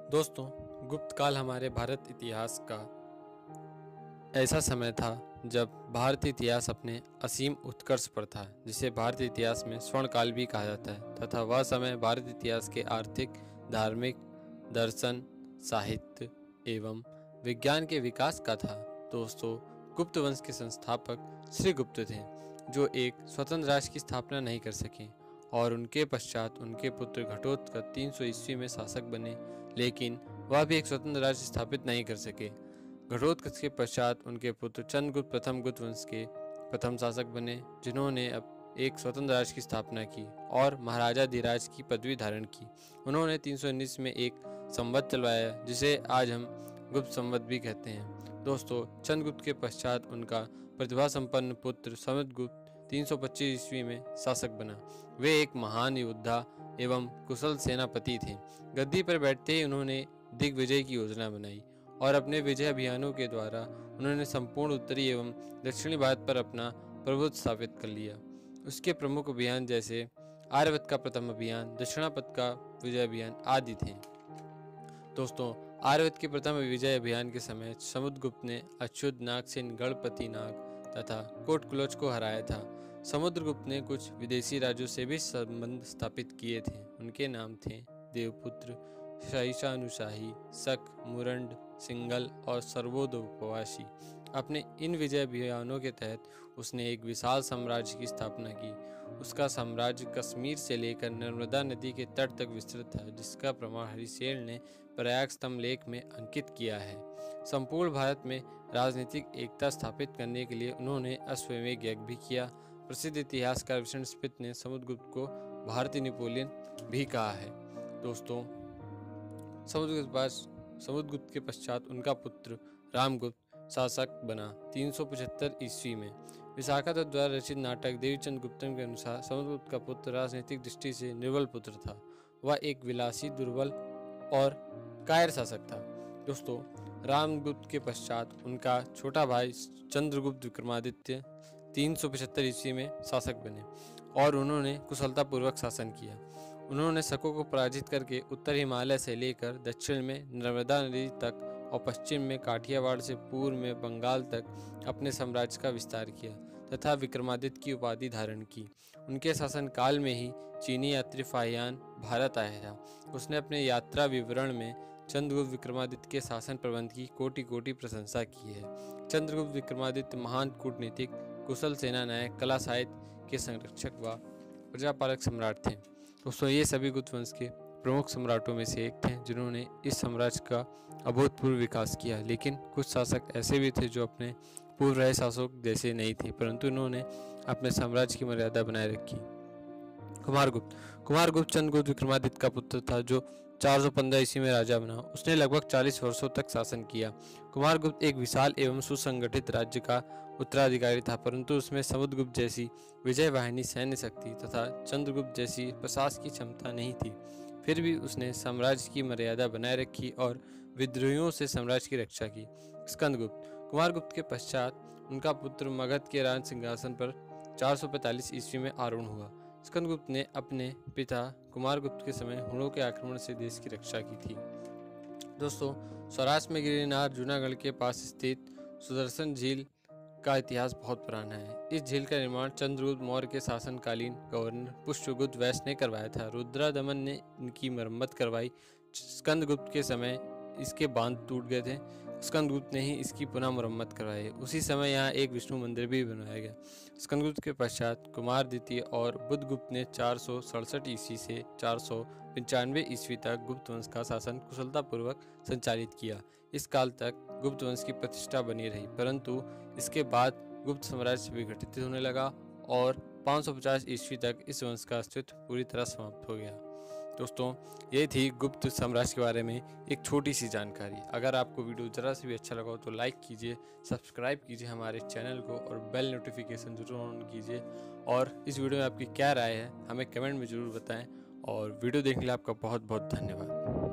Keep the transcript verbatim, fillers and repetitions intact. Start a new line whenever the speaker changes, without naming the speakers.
दोस्तों, गुप्त काल हमारे भारत इतिहास का ऐसा समय था जब भारतीय इतिहास अपने असीम उत्कर्ष पर था, जिसे भारतीय इतिहास में स्वर्ण काल भी कहा जाता है। तथा वह समय भारतीय इतिहास के आर्थिक, धार्मिक, दर्शन, साहित्य एवं विज्ञान के विकास का था। दोस्तों, गुप्त वंश के संस्थापक श्री गुप्त थे, जो एक स्वतंत्र राष्ट्र की स्थापना नहीं कर सके और उनके पश्चात उनके पुत्र घटोत्कच तीन सौ ईस्वी में शासक बने, लेकिन वह भी एक स्वतंत्र राज्य स्थापित नहीं कर सके। घटोत्कच के पश्चात उनके पुत्र चंद्रगुप्त प्रथम गुप्त वंश के प्रथम शासक बने, जिन्होंने अब एक स्वतंत्र राज्य की स्थापना की और महाराजा धीराज की पदवी धारण की। उन्होंने तीन सौ उन्नीस में एक संवत चलवाया, जिसे आज हम गुप्त संवत भी कहते हैं। दोस्तों, चंद्रगुप्त के पश्चात उनका प्रतिभा संपन्न पुत्र समुद्रगुप्त तीन सौ पच्चीस ईस्वी में शासक बना। वे एक महान योद्धा एवं कुशल सेनापति थे। गद्दी पर बैठते ही उन्होंने दिग्विजय की योजना बनाई और अपने विजय अभियानों के द्वारा उन्होंने संपूर्ण उत्तरी एवं दक्षिणी भारत पर अपना प्रभुत्व स्थापित कर लिया। उसके प्रमुख अभियान जैसे आर्यवत का प्रथम अभियान, दक्षिणापथ का विजय अभियान आदि थे। दोस्तों, आर्यवत के प्रथम विजय अभियान के समय समुद्रगुप्त ने अच्युतनाग से गणपति नाग तथा कोटकुलोच को हराया था। समुद्रगुप्त ने कुछ विदेशी राज्यों से भी संबंध स्थापित किए थे। उनके नाम थे देवपुत्र, शाहीशानुशाही, शक, मुरंड, सिंगल और सर्वोदोपवासी। अपने इन विजय अभियानों के तहत उसने एक विशाल साम्राज्य की स्थापना की। उसका साम्राज्य कश्मीर से लेकर नर्मदा नदी के तट तक विस्तृत था, जिसका प्रमाण हरिशेन ने प्रयाग स्तंभ लेख में अंकित किया है। संपूर्ण भारत में राजनीतिक एकता स्थापित करने के लिए उन्होंने अश्वमेध यज्ञ भी किया। प्रसिद्ध इतिहासकार विष्णु स्मिथ ने समुद्रगुप्त को भारतीय नेपोलियन भी कहा है। दोस्तों, समुद्रगुप्त पास समुद्रगुप्त के पश्चात उनका पुत्र रामगुप्त शासक बना। तीन सौ पचहत्तर ईस्वी में विशाखा दत्त द्वारा रचित नाटक देवीचंद गुप्तम के अनुसार समुद्रगुप्त का पुत्र राजनीतिक दृष्टि से निर्बल पुत्र था। वह एक विलासी, दुर्बल और कायर शासक था। दोस्तों, रामगुप्त के पश्चात उनका छोटा भाई चंद्रगुप्त विक्रमादित्य तीन सौ पचहत्तर ईस्वी में शासक बने और उन्होंने कुशलतापूर्वक शासन किया। उन्होंने शकों को पराजित करके उत्तर हिमालय से लेकर दक्षिण में नर्मदा नदी तक और पश्चिम में काठियावाड़ से पूर्व में बंगाल तक अपने साम्राज्य का विस्तार किया तथा विक्रमादित्य की उपाधि धारण की। उनके शासन काल में ही चीनी यात्री फाहियान भारत आया था। उसने अपने यात्रा विवरण में चंद्रगुप्त विक्रमादित्य के शासन प्रबंध की कोटि कोटि प्रशंसा की है। चंद्रगुप्त विक्रमादित्य महान कूटनीतिक, कुशल सेना नायक, कला साहित्य के संरक्षक व प्रजापालक सम्राट थे। दोस्तों, ये सभी गुप्त वंश के प्रमुख सम्राटों में से एक थे, जिन्होंने इस साम्राज्य का अभूतपूर्व विकास किया। लेकिन कुछ शासक ऐसे भी थे जो अपने पूर्व रहे शासकों जैसे नहीं थे, परंतु उन्होंने अपने साम्राज्य की मर्यादा बनाए रखी। कुमारगुप्त कुमारगुप्त चंद्रगुप्त विक्रमादित्य का पुत्र था, जो चार सौ पंद्रह ईस्वी में राजा बना। उसने लगभग चालीस वर्षों तक शासन किया। कुमारगुप्त एक विशाल एवं सुसंगठित राज्य का उत्तराधिकारी था, परंतु उसमें समुद्रगुप्त जैसी विजय वाहिनी सैन्य शक्ति तथा चंद्रगुप्त जैसी प्रशासन की क्षमता नहीं थी। फिर भी उसने साम्राज्य की मर्यादा बनाए रखी और विद्रोहियों से साम्राज्य की रक्षा की। स्कंदगुप्त कुमारगुप्त के पश्चात उनका पुत्र मगध के राज सिंहासन पर चार सौ पैंतालीस ईस्वी में आरूढ़ हुआ। स्कंदगुप्त ने अपने पिता कुमारगुप्त के समय हुणों के आक्रमण से देश की रक्षा की थी। दोस्तों, सौराष्ट्र में गिरिनार जूनागढ़ के पास स्थित सुदर्शन झील का इतिहास बहुत पुराना है। इस झील का निर्माण चंद्रगुप्त मौर्य के शासनकालीन गवर्नर पुष्यगुप्त वैश्य ने करवाया था। रुद्रदमन ने इनकी मरम्मत करवाई। स्कंदगुप्त के समय इसके बांध टूट गए थे। स्कंदगुप्त ने ही इसकी पुनः मरम्मत करवाई। उसी समय यहाँ एक विष्णु मंदिर भी बनवाया गया। स्कंदगुप्त के पश्चात कुमार द्वितीय और बुद्धगुप्त ने चार सौ सड़सठ ईस्वी से चार सौ पंचानवे ईस्वी तक गुप्त वंश का शासन कुशलतापूर्वक संचालित किया। इस काल तक गुप्त वंश की प्रतिष्ठा बनी रही, परंतु इसके बाद गुप्त साम्राज्य विघटित होने लगा और पाँच सौ पचास ईस्वी तक इस वंश का अस्तित्व पूरी तरह समाप्त हो गया। दोस्तों, ये थी गुप्त साम्राज्य के बारे में एक छोटी सी जानकारी। अगर आपको वीडियो ज़रा से भी अच्छा लगा हो तो लाइक कीजिए, सब्सक्राइब कीजिए हमारे चैनल को और बेल नोटिफिकेशन जरूर ऑन कीजिए। और इस वीडियो में आपकी क्या राय है हमें कमेंट में ज़रूर बताएं। और वीडियो देखने के लिए आपका बहुत बहुत धन्यवाद।